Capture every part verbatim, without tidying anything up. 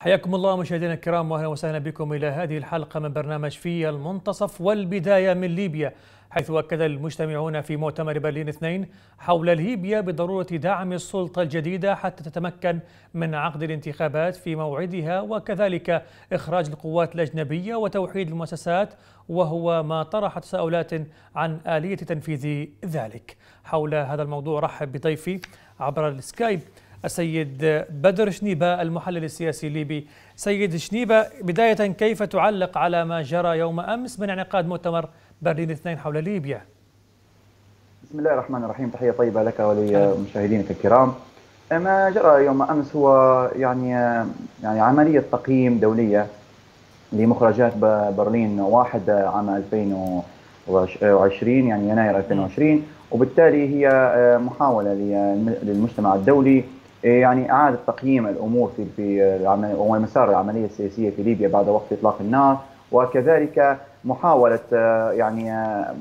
حياكم الله مشاهدينا الكرام، واهلا وسهلا بكم الى هذه الحلقه من برنامج في المنتصف. والبدايه من ليبيا، حيث اكد المجتمعون في مؤتمر برلين اثنين حول ليبيا بضروره دعم السلطه الجديده حتى تتمكن من عقد الانتخابات في موعدها، وكذلك اخراج القوات الاجنبيه وتوحيد المؤسسات، وهو ما طرح تساؤلات عن اليه تنفيذ ذلك. حول هذا الموضوع رحب بضيفي عبر السكايب السيد بدر شنيبة المحلل السياسي الليبي. سيد شنيبة، بداية كيف تعلق على ما جرى يوم أمس من انعقاد مؤتمر برلين اثنين حول ليبيا؟ بسم الله الرحمن الرحيم، تحية طيبة لك ولمشاهدينك الكرام. ما جرى يوم أمس هو يعني يعني عملية تقييم دولية لمخرجات برلين واحد عام ألفين وعشرين، يعني يناير ألفين وعشرين، وبالتالي هي محاولة للمجتمع الدولي يعني إعادة تقييم الأمور في في ومسار العملية السياسية في ليبيا بعد وقف إطلاق النار، وكذلك محاولة يعني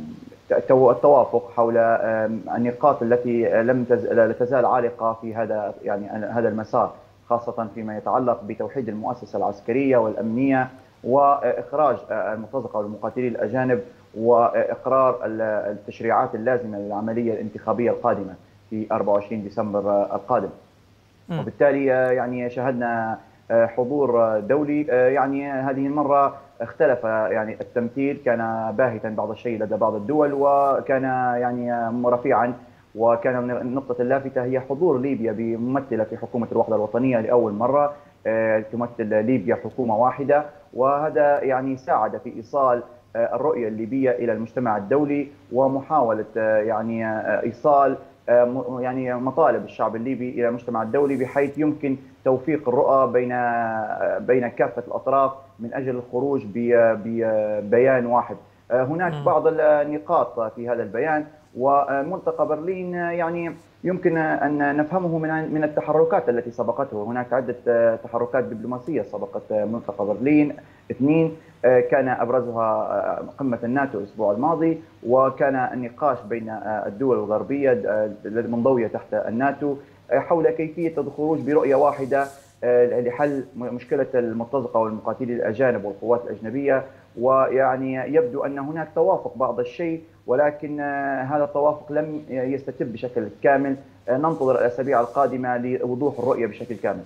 التوافق حول النقاط التي لم تزال عالقة في هذا يعني هذا المسار، خاصة فيما يتعلق بتوحيد المؤسسة العسكرية والأمنية وإخراج المرتزقة والمقاتلين الأجانب وإقرار التشريعات اللازمة للعملية الانتخابية القادمة في أربعة وعشرين ديسمبر القادم. وبالتالي يعني شاهدنا حضور دولي، يعني هذه المرة اختلف يعني التمثيل، كان باهتا بعض الشيء لدى بعض الدول وكان يعني رفيعا، وكان من النقطة اللافتة هي حضور ليبيا بممثلة في حكومة الوحدة الوطنية لأول مرة، تمثل ليبيا حكومة واحدة، وهذا يعني ساعد في إيصال الرؤية الليبية إلى المجتمع الدولي ومحاولة يعني إيصال يعني مطالب الشعب الليبي إلى المجتمع الدولي، بحيث يمكن توفيق الرؤى بين بين كافة الأطراف من أجل الخروج ببيان واحد. هناك بعض النقاط في هذا البيان، وملتقى برلين يعني يمكن أن نفهمه من من التحركات التي سبقته. هناك عدة تحركات دبلوماسية سبقت ملتقى برلين اثنين، كان أبرزها قمة الناتو الأسبوع الماضي، وكان النقاش بين الدول الغربية المنضوية تحت الناتو حول كيفية الخروج برؤية واحدة لحل مشكلة المرتزقة والمقاتلين الأجانب والقوات الأجنبية. ويعني يبدو أن هناك توافق بعض الشيء، ولكن هذا التوافق لم يستتب بشكل كامل. ننتظر الأسابيع القادمة لوضوح الرؤية بشكل كامل.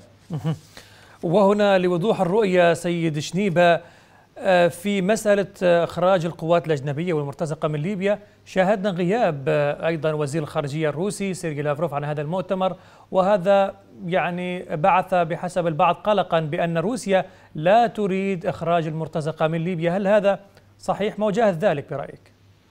وهنا لوضوح الرؤية سيد شنيبة في مسألة إخراج القوات الأجنبية والمرتزقة من ليبيا، شاهدنا غياب أيضا وزير الخارجية الروسي سيرجي لافروف عن هذا المؤتمر، وهذا يعني بعث بحسب البعض قلقا بأن روسيا لا تريد إخراج المرتزقة من ليبيا. هل هذا صحيح؟ ما وجه ذلك برأيك؟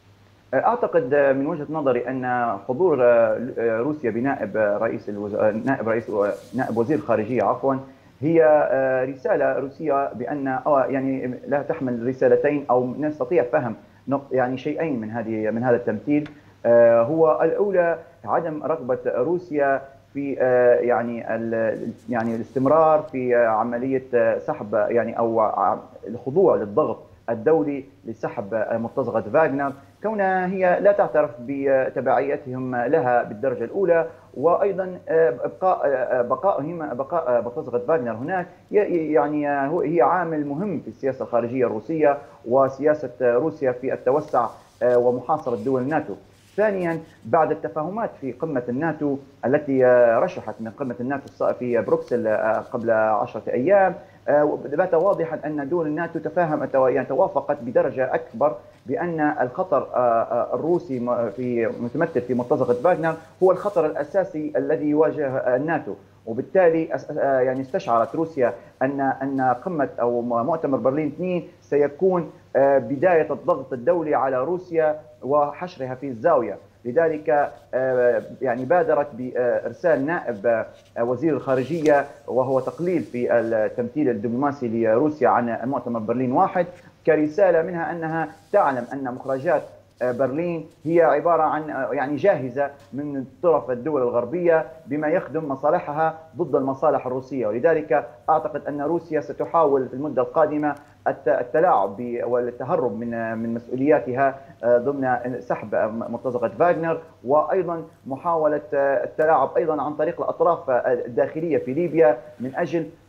أعتقد من وجهة نظري أن حضور روسيا بنائب رئيس الوز... نائب رئيس نائب وزير الخارجية عفوا هي رسالة روسية بأن يعني لا تحمل رسالتين، أو نستطيع فهم يعني شيئين من هذه من هذا التمثيل. هو الأولى عدم رغبة روسيا في يعني يعني الاستمرار في عملية سحب يعني أو الخضوع للضغط الدولي لسحب مرتزقة فاغنر، كونها هي لا تعترف بتبعيتهم لها بالدرجة الأولى، وأيضا بقاء بقائهم بقاء مرتزقة فاغنر هناك يعني هي عامل مهم في السياسة الخارجية الروسية وسياسة روسيا في التوسع ومحاصرة دول الناتو. ثانيا، بعد التفاهمات في قمة الناتو التي رشحت من قمة الناتو في بروكسل قبل عشرة أيام، بات واضحا أن دول الناتو تفاهم يعني توافقت بدرجة أكبر بأن الخطر الروسي في متمثل في مرتزقة فاغنر هو الخطر الأساسي الذي يواجه الناتو. وبالتالي يعني استشعرت روسيا أن أن قمة أو مؤتمر برلين اثنين سيكون بداية الضغط الدولي على روسيا وحشرها في الزاوية. لذلك يعني بادرت بإرسال نائب وزير الخارجية، وهو تقليل في التمثيل الدبلوماسي لروسيا عن مؤتمر برلين واحد، كرسالة منها أنها تعلم أن مخرجات برلين هي عبارة عن يعني جاهزة من طرف الدول الغربية بما يخدم مصالحها ضد المصالح الروسية. ولذلك أعتقد أن روسيا ستحاول في المدة القادمة التلاعب والتهرب من من مسؤولياتها ضمن سحب مرتزقة فاغنر، وأيضا محاولة التلاعب أيضا عن طريق الأطراف الداخلية في ليبيا من أجل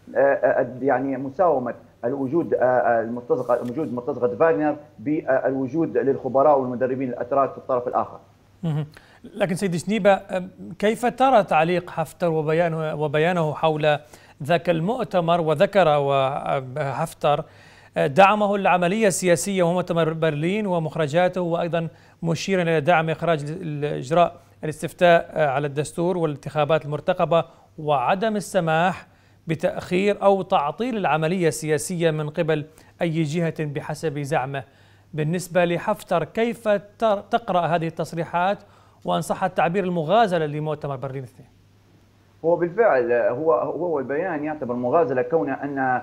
يعني مساومه الوجود المرتزقه وجود مرتزقه فاغنر بالوجود للخبراء والمدربين الاتراك في الطرف الاخر. لكن سيدي شنيبة، كيف ترى تعليق حفتر وبيانه وبيانه حول ذاك المؤتمر؟ وذكر حفتر دعمه العملية السياسية ومؤتمر برلين ومخرجاته، وأيضا مشيرا إلى دعم إخراج إجراء الاستفتاء على الدستور والانتخابات المرتقبة وعدم السماح بتأخير أو تعطيل العملية السياسية من قبل أي جهة بحسب زعمه. بالنسبة لحفتر، كيف تقرأ هذه التصريحات وإن صح التعبير المغازلة لمؤتمر برلين اثنين؟ هو بالفعل هو هو البيان يعتبر مغازلة، كون أن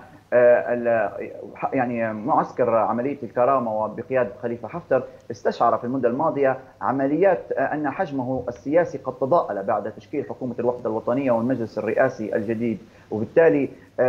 يعني معسكر عملية الكرامة وبقيادة خليفة حفتر استشعر في المدة الماضية عمليات أن حجمه السياسي قد تضاءل بعد تشكيل حكومة الوحدة الوطنية والمجلس الرئاسي الجديد، وبالتالي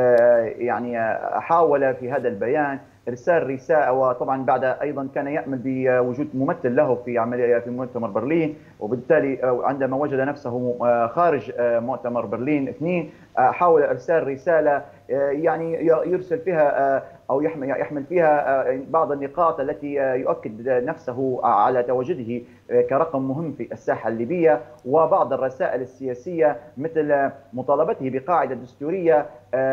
يعني حاول في هذا البيان ارسال رساله، وطبعا بعد ايضا كان يامل بوجود ممثل له في عمليه في مؤتمر برلين، وبالتالي عندما وجد نفسه خارج مؤتمر برلين اثنين حاول ارسال رساله يعني يرسل فيها او يحمل فيها بعض النقاط التي يؤكد نفسه على تواجده كرقم مهم في الساحه الليبيه، وبعض الرسائل السياسيه مثل مطالبته بقاعده دستوريه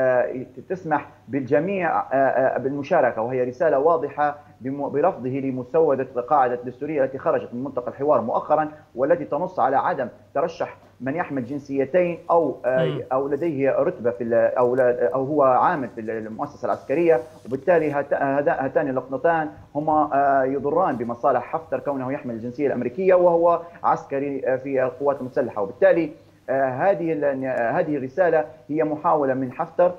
تسمح بالجميع بالمشاركه، وهي رساله واضحه برفضه لمسوده قاعده الدستوريه التي خرجت من ملتقى الحوار مؤخرا، والتي تنص على عدم ترشح من يحمل جنسيتين او او لديه رتبه في او او هو عامل في المؤسسه العسكريه، وبالتالي هاتان اللقطتان هما يضران بمصالح حفتر كونه يحمل الجنسيه الامريكيه وهو عسكري في القوات المسلحه، وبالتالي هذه هذه الرساله هي محاوله من حفتر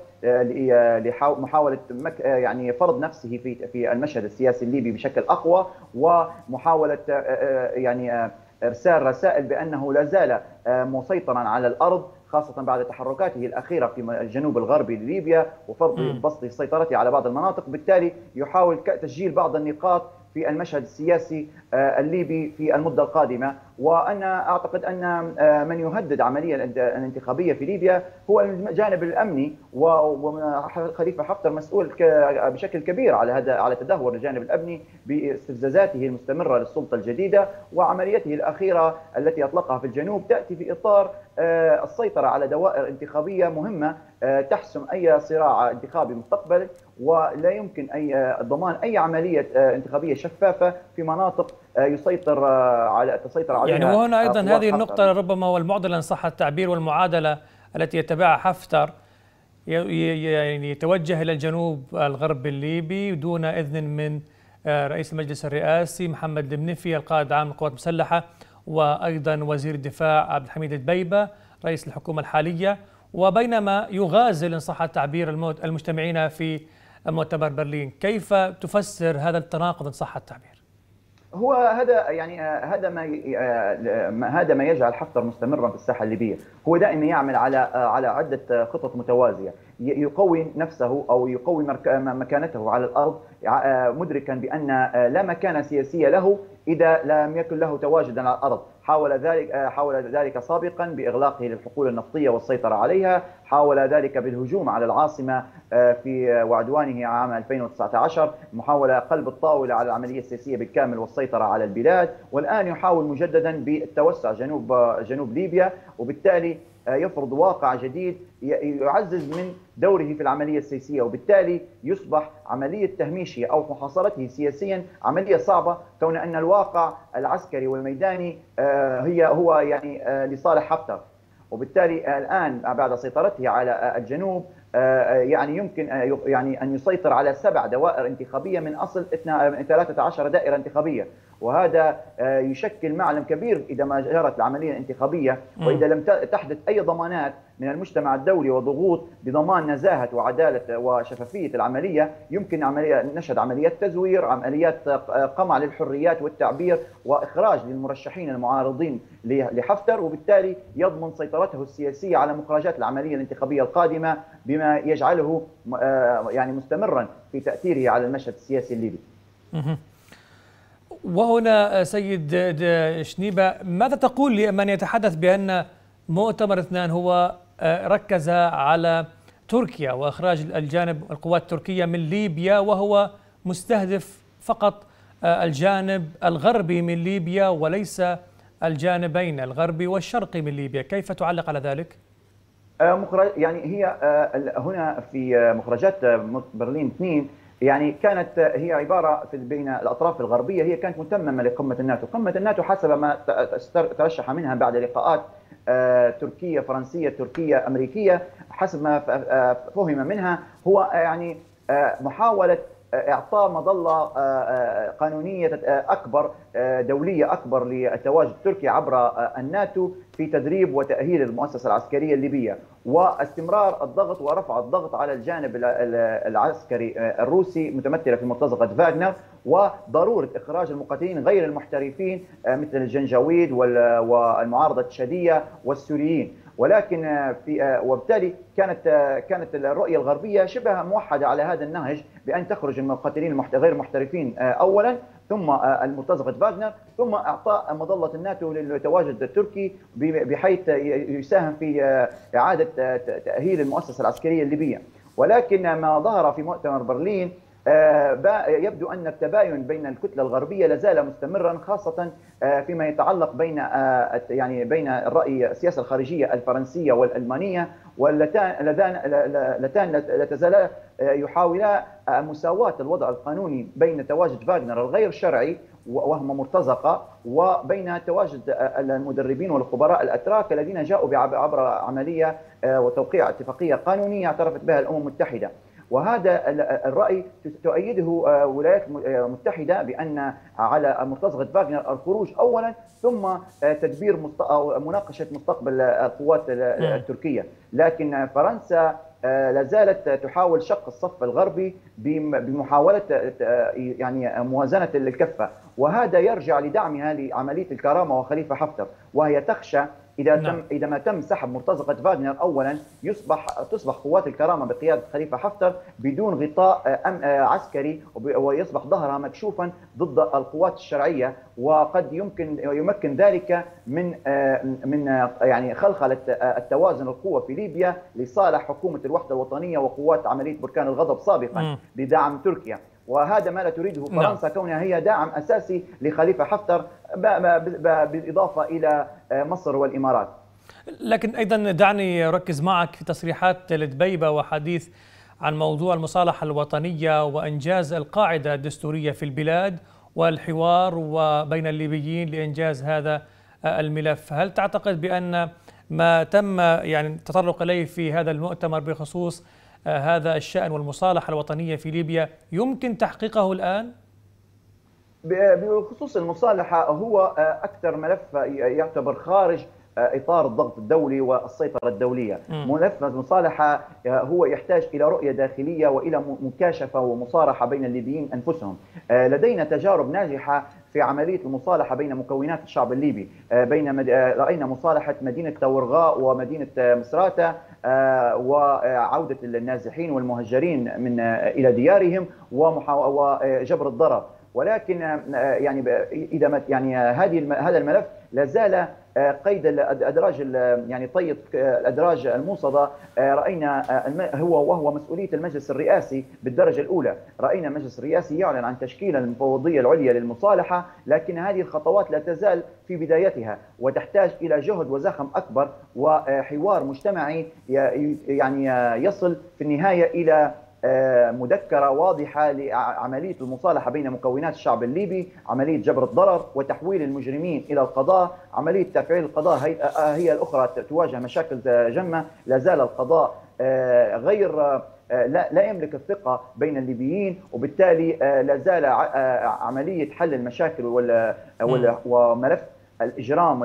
لمحاوله يعني فرض نفسه في في المشهد السياسي الليبي بشكل اقوى، ومحاوله يعني ارسال رسائل بانه لا زال مسيطرا على الارض، خاصه بعد تحركاته الاخيره في الجنوب الغربي لليبيا وفرض بسط سيطرته على بعض المناطق، بالتالي يحاول تسجيل بعض النقاط في المشهد السياسي الليبي في المدة القادمة. وأنا أعتقد أن من يهدد عملية الانتخابية في ليبيا هو الجانب الأمني، وخليفة حفتر مسؤول بشكل كبير على هذا على تدهور الجانب الأمني باستفزازاته المستمرة للسلطة الجديدة، وعمليته الأخيرة التي أطلقها في الجنوب تأتي في إطار السيطرة على دوائر انتخابية مهمة تحسم أي صراع انتخابي مستقبلي، ولا يمكن أي ضمان أي عملية انتخابية شفافة في مناطق يسيطر على تسيطر عليها. يعني وهنا أيضا هذه النقطة ربما هو المعضلة إن صح التعبير، والمعادلة التي يتبعها حفتر، يعني يتوجه إلى الجنوب الغرب الليبي دون إذن من رئيس المجلس الرئاسي محمد المنفي القائد العام للقوات المسلحة، وأيضا وزير الدفاع عبد الحميد الدبيبة رئيس الحكومة الحالية، وبينما يغازل إن صح التعبير المجتمعين في مؤتمر برلين. كيف تفسر هذا التناقض إن صح التعبير؟ هو هذا يعني هذا ما هذا ما يجعل حفتر مستمرا في الساحه الليبيه، هو دائما يعمل على على عده خطط متوازيه، يقوي نفسه او يقوي مكانته على الارض، مدركا بان لا مكانه سياسيه له اذا لم يكن له تواجدا على الارض. حاول ذلك حاول ذلك سابقا باغلاقه للحقول النفطيه والسيطره عليها، حاول ذلك بالهجوم على العاصمه في وعدوانه عام ألفين وتسعة عشر، محاوله قلب الطاوله على العمليه السياسيه بالكامل والسيطره على البلاد، والان يحاول مجددا بالتوسع جنوب جنوب ليبيا، وبالتالي يفرض واقع جديد يعزز من دوره في العملية السياسية، وبالتالي يصبح عملية تهميشه أو محاصرته سياسيا عملية صعبة، كون أن الواقع العسكري والميداني هي هو يعني لصالح حفتر، وبالتالي الآن بعد سيطرته على الجنوب يعني يمكن يعني أن يسيطر على سبع دوائر انتخابية من أصل ثلاثة عشر دائرة انتخابية، وهذا يشكل معلم كبير إذا ما جرت العملية الانتخابية، وإذا لم تحدث أي ضمانات من المجتمع الدولي وضغوط بضمان نزاهة وعدالة وشفافية العملية، يمكن عملية نشهد عمليات تزوير، عمليات قمع للحريات والتعبير، وإخراج للمرشحين المعارضين لحفتر، وبالتالي يضمن سيطرته السياسية على مخرجات العملية الانتخابية القادمة، بما يجعله يعني مستمرا في تأثيره على المشهد السياسي الليبي. وهنا سيد شنيبة، ماذا تقول لمن يتحدث بأن مؤتمر اثنان هو ركز على تركيا وإخراج الجانب القوات التركية من ليبيا، وهو مستهدف فقط الجانب الغربي من ليبيا وليس الجانبين الغربي والشرقي من ليبيا. كيف تعلق على ذلك؟ يعني هي هنا في مخرجات برلين اثنين يعني كانت هي عبارة بين الأطراف الغربية، هي كانت متممة لقمة الناتو. قمة الناتو حسب ما ترشح منها بعد لقاءات تركية فرنسية تركية أمريكية، حسب ما فهم منها هو يعني محاولة إعطاء مظلة قانونية أكبر دولية أكبر للتواجد التركي عبر الناتو في تدريب وتأهيل المؤسسة العسكرية الليبية، واستمرار الضغط ورفع الضغط على الجانب العسكري الروسي متمثلة في مرتزقة فاغنر، وضرورة إخراج المقاتلين غير المحترفين مثل الجنجويد والمعارضة التشادية والسوريين. ولكن في وبالتالي كانت كانت الرؤيه الغربيه شبه موحده على هذا النهج، بان تخرج المقاتلين غير المحترفين اولا، ثم المرتزقة فاغنر، ثم اعطاء مظله الناتو للتواجد التركي بحيث يساهم في اعاده تاهيل المؤسسه العسكريه الليبيه. ولكن ما ظهر في مؤتمر برلين يبدو أن التباين بين الكتلة الغربية لازال مستمرا، خاصة فيما يتعلق بين يعني بين الرأي السياسة الخارجية الفرنسية والألمانية، واللتان لا تزالا يحاولا مساواة الوضع القانوني بين تواجد فاغنر الغير شرعي وهم مرتزقة وبين تواجد المدربين والخبراء الأتراك الذين جاءوا عبر عملية وتوقيع اتفاقية قانونية اعترفت بها الأمم المتحدة. وهذا الرأي تؤيده الولايات المتحدة بأن على مرتزقة فاغنر الخروج أولا، ثم تدبير أو مناقشة مستقبل القوات التركية. لكن فرنسا لا زالت تحاول شق الصف الغربي بمحاولة يعني موازنة الكفة، وهذا يرجع لدعمها لعملية الكرامة وخليفة حفتر، وهي تخشى إذا نعم. تم إذا ما تم سحب مرتزقة فاغنر أولا يصبح تصبح قوات الكرامة بقيادة خليفة حفتر بدون غطاء عسكري، ويصبح ظهرها مكشوفا ضد القوات الشرعية، وقد يمكن يمكن ذلك من من يعني خلخلة التوازن القوة في ليبيا لصالح حكومة الوحدة الوطنية وقوات عملية بركان الغضب سابقا بدعم تركيا. وهذا ما لا تريده فرنسا كونها هي داعم أساسي لخليفة حفتر بالإضافة إلى مصر والإمارات. لكن أيضا دعني أركز معك في تصريحات لدبيبة وحديث عن موضوع المصالحة الوطنية وإنجاز القاعدة الدستورية في البلاد والحوار وبين الليبيين لإنجاز هذا الملف. هل تعتقد بأن ما تم يعني التطرق إليه في هذا المؤتمر بخصوص هذا الشأن والمصالحة الوطنية في ليبيا يمكن تحقيقه الآن؟ بخصوص المصالحة هو أكثر ملف يعتبر خارج إطار الضغط الدولي والسيطرة الدولية. م. ملف المصالحة هو يحتاج إلى رؤية داخلية وإلى مكاشفة ومصارحة بين الليبيين أنفسهم. لدينا تجارب ناجحة في عملية المصالحة بين مكونات الشعب الليبي، بين مد... رأينا مصالحة مدينة تورغاء ومدينة مصراتة وعودة النازحين والمهجرين من إلى ديارهم ومحا... وجبر الضرر. ولكن يعني إذا يعني هذه هذا الملف لا زال قيد الادراج يعني طي الادراج الموصده. راينا هو وهو مسؤوليه المجلس الرئاسي بالدرجه الاولى. راينا المجلس الرئاسي يعلن عن تشكيل المفوضيه العليا للمصالحه، لكن هذه الخطوات لا تزال في بدايتها وتحتاج الى جهد وزخم اكبر وحوار مجتمعي يعني يصل في النهايه الى مذكرة واضحة لعملية المصالحة بين مكونات الشعب الليبي، عملية جبر الضرر وتحويل المجرمين إلى القضاء. عملية تفعيل القضاء هي الأخرى تواجه مشاكل جمة. لا زال القضاء غير لا, لا يملك الثقة بين الليبيين، وبالتالي لا زال عملية حل المشاكل وملف الإجرام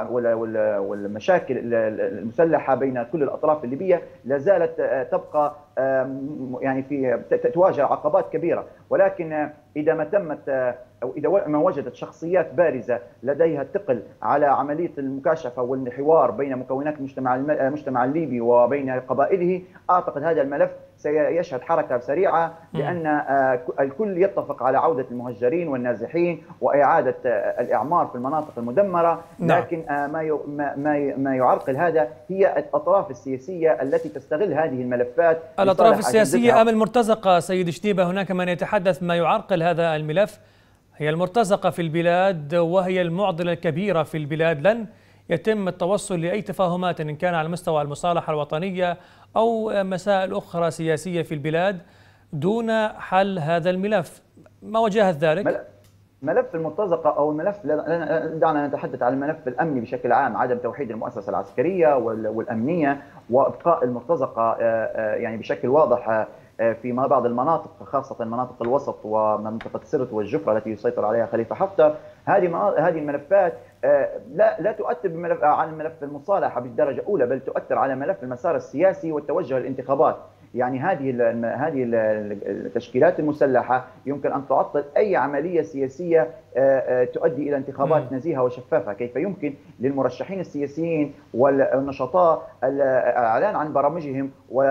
والمشاكل المسلحة بين كل الأطراف الليبية لا زالت تبقى يعني في تواجه عقبات كبيرة، ولكن إذا ما تمت أو إذا ما وجدت شخصيات بارزة لديها الثقل على عملية المكاشفة والحوار بين مكونات المجتمع المجتمع الليبي وبين قبائله، أعتقد هذا الملف سيشهد حركة سريعة، لأن الكل يتفق على عودة المهجرين والنازحين وإعادة الإعمار في المناطق المدمرة. لكن ما ما ما يعرقل هذا هي الأطراف السياسية التي تستغل هذه الملفات. الأطراف السياسية أم المرتزقة سيد شنيبة؟ هناك من يتحدث ما يعرقل هذا الملف هي المرتزقة في البلاد، وهي المعضلة الكبيرة في البلاد. لن يتم التوصل لأي تفاهمات إن كان على مستوى المصالحة الوطنية أو مسائل أخرى سياسية في البلاد دون حل هذا الملف. ما وجهة ذلك؟ ملف المرتزقة أو الملف، دعنا نتحدث عن الملف الأمني بشكل عام، عدم توحيد المؤسسة العسكرية والأمنية وإبقاء المرتزقة يعني بشكل واضح في بعض المناطق، خاصة مناطق الوسط ومنطقة سرت والجفرة التي يسيطر عليها خليفة حفتر. هذه هذه الملفات لا لا تؤثر بملف على ملف المصالحة بالدرجة الأولى، بل تؤثر على ملف المسار السياسي والتوجه للانتخابات. يعني هذه هذه التشكيلات المسلحة يمكن أن تعطل أي عملية سياسية تؤدي إلى انتخابات نزيهة وشفافة. كيف يمكن للمرشحين السياسيين والنشطاء الإعلان عن برامجهم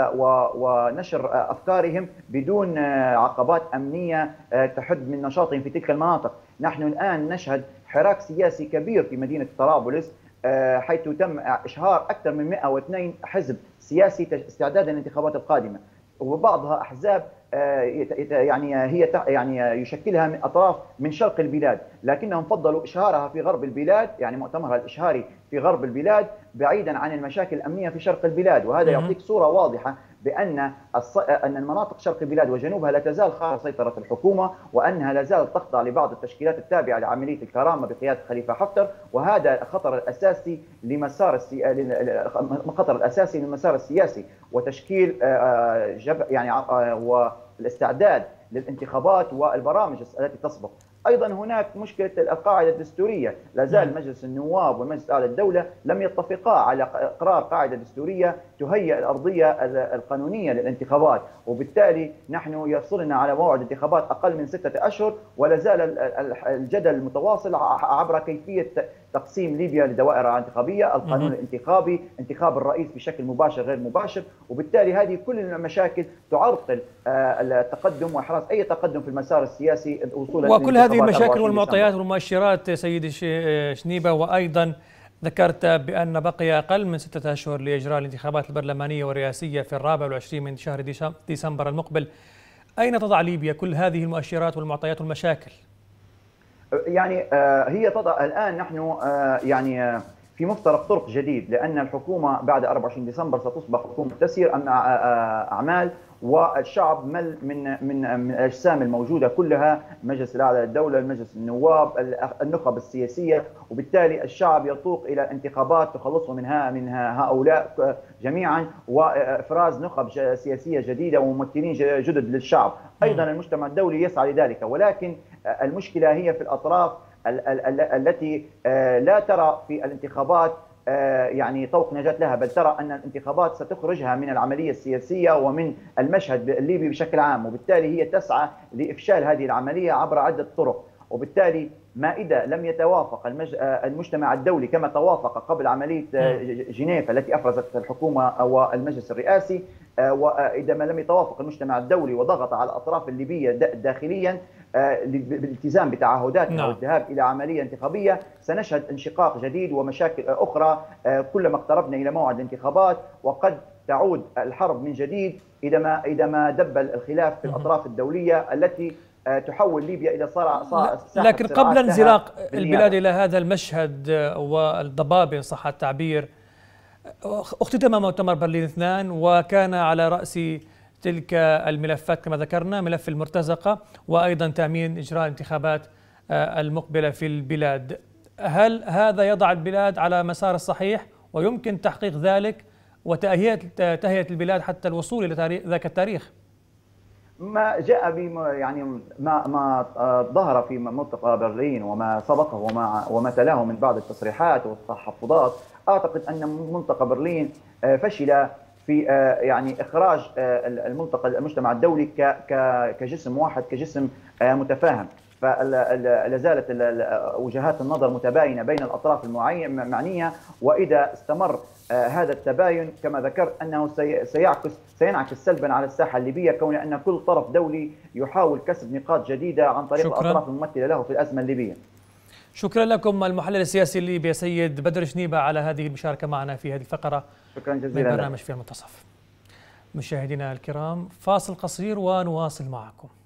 ونشر أفكارهم بدون عقبات أمنية تحد من نشاطهم في تلك المناطق؟ نحن الآن نشهد حراك سياسي كبير في مدينة طرابلس، حيث تم إشهار أكثر من مئة واثنين حزب سياسي استعدادا للانتخابات القادمة، وبعضها أحزاب يعني هي يعني يشكلها من أطراف من شرق البلاد، لكنهم فضلوا إشهارها في غرب البلاد، يعني مؤتمرها الإشهاري في غرب البلاد بعيدا عن المشاكل الأمنية في شرق البلاد. وهذا يعطيك صورة واضحة بأن الص... أن المناطق شرق البلاد وجنوبها لا تزال خارج سيطرة الحكومة، وأنها لا زالت تخضع لبعض التشكيلات التابعة لعملية الكرامة بقيادة خليفة حفتر. وهذا الخطر الأساسي لمسار السي... الخطر الأساسي للمسار السياسي وتشكيل جب... يعني والاستعداد للانتخابات والبرامج التي تسبق. أيضا هناك مشكلة القاعدة الدستورية، لا زال مجلس النواب والمجلس الأعلى للدولة لم يتفقا على إقرار قاعدة دستورية تهيئ الأرضية القانونية للانتخابات، وبالتالي نحن يصلنا على موعد انتخابات أقل من ستة أشهر، ولا زال الجدل المتواصل عبر كيفية تقسيم ليبيا لدوائر انتخابية، القانون الانتخابي، انتخاب الرئيس بشكل مباشر غير مباشر. وبالتالي هذه كل المشاكل تعرقل التقدم وإحراز أي تقدم في المسار السياسي الوصول. وكل هذه المشاكل والمعطيات والمؤشرات سيدي شنيبة، وأيضا ذكرت بأن بقي أقل من ستة أشهر لإجراء الانتخابات البرلمانية والرئاسية في الرابع والعشرين من شهر ديسمبر المقبل. أين تضع ليبيا كل هذه المؤشرات والمعطيات والمشاكل؟ يعني هي تضع الآن نحن يعني في مفترق طرق جديد، لأن الحكومة بعد أربعة وعشرين ديسمبر ستصبح حكومة تسير أعمال، والشعب مل من من من الاجسام الموجوده كلها، المجلس الاعلى للدوله، المجلس النواب، النخب السياسيه، وبالتالي الشعب يتوق الى انتخابات تخلصه منها من هؤلاء جميعا، وافراز نخب سياسيه جديده وممثلين جدد للشعب. ايضا المجتمع الدولي يسعى لذلك، ولكن المشكله هي في الاطراف التي لا ترى في الانتخابات يعني طوق نجاة لها، بل ترى أن الانتخابات ستخرجها من العملية السياسية ومن المشهد الليبي بشكل عام، وبالتالي هي تسعى لإفشال هذه العملية عبر عدة طرق. وبالتالي ما إذا لم يتوافق المجتمع الدولي كما توافق قبل عملية جنيف التي أفرزت الحكومة والمجلس الرئاسي، وإذا ما لم يتوافق المجتمع الدولي وضغط على الأطراف الليبية داخليا بالالتزام بتعهداتها والذهاب إلى عملية انتخابية، سنشهد انشقاق جديد ومشاكل أخرى كلما اقتربنا إلى موعد الانتخابات، وقد تعود الحرب من جديد إذا ما إذا ما دب الخلاف في الأطراف الدولية التي تحول ليبيا إلى صراع. لكن قبل انزلاق البلاد إلى هذا المشهد والضباب إن صح التعبير، اختتم مؤتمر برلين اثنان، وكان على رأس تلك الملفات كما ذكرنا ملف المرتزقة وأيضا تأمين إجراء الانتخابات المقبلة في البلاد. هل هذا يضع البلاد على مسار الصحيح ويمكن تحقيق ذلك وتأهية تهيئة البلاد حتى الوصول إلى ذاك التاريخ؟ ما جاء بما يعني ما ما ظهر في ملتقى برلين وما سبقه وما وما تلاه من بعض التصريحات والتحفظات، اعتقد ان ملتقى برلين فشل في يعني اخراج الملتقى المجتمع الدولي كجسم واحد، كجسم متفاهم. فلا زالت وجهات النظر متباينه بين الاطراف المعنيه، واذا استمر هذا التباين كما ذكرت انه سيعكس سينعكس سلبا على الساحه الليبيه، كون ان كل طرف دولي يحاول كسب نقاط جديده عن طريق شكرا. الاطراف الممثله له في الازمه الليبيه. شكرا لكم المحلل السياسي الليبي سيد بدر شنيبة على هذه المشاركه معنا في هذه الفقره شكرا جزيلا من برنامج في المنتصف. مشاهدينا الكرام، فاصل قصير ونواصل معكم.